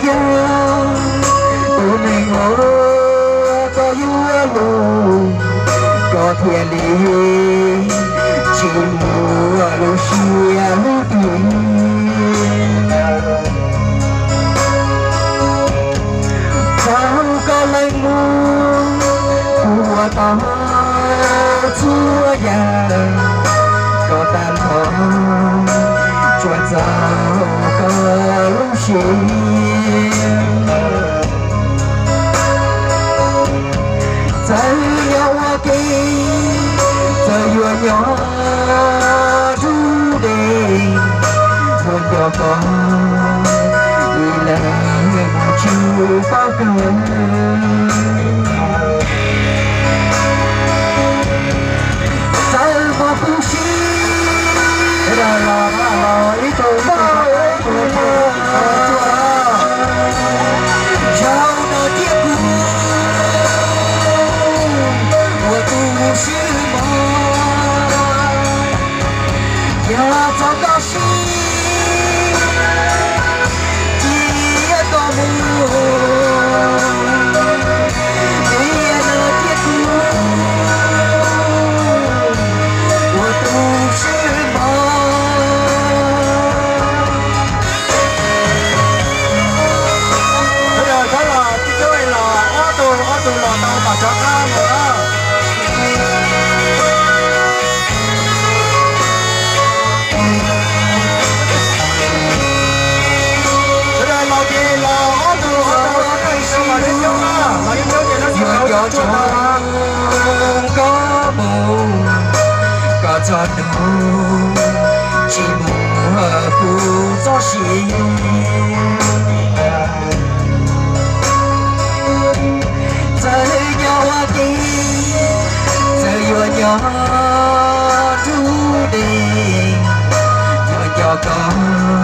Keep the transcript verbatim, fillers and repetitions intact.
tôi này ngồi có yêu luôn có thiệt lý chỉ mùa lúc xưa lúc tiền không có lời muốn của ta chúa già có tan thở chuột dao có lúc xin tay nhau kia tay vừa nhỏ chú đi buồn cho con vì là chưa bao giờ tay vào phút rồi là là ý tôi cho có buồn có cho đủ chỉ mùa cu gió xì rơi nhau đi rơi vừa nhỏ chú đi vừa cho con